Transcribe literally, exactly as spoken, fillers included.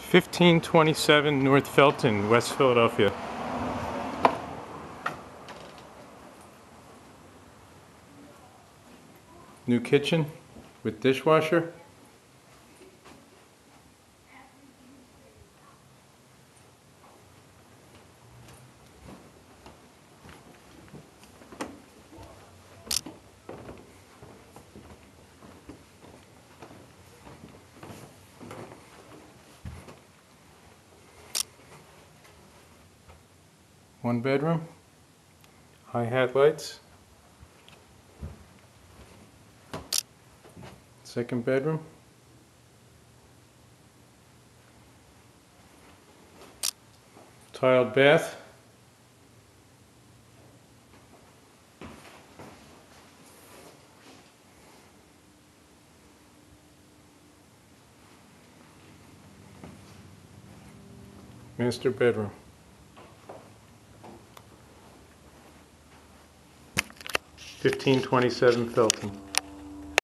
fifteen twenty-seven North Felton, West Philadelphia. New kitchen with dishwasher. One bedroom, hi-hat lights. Second bedroom. Tiled bath. Master bedroom. fifteen twenty-seven Felton.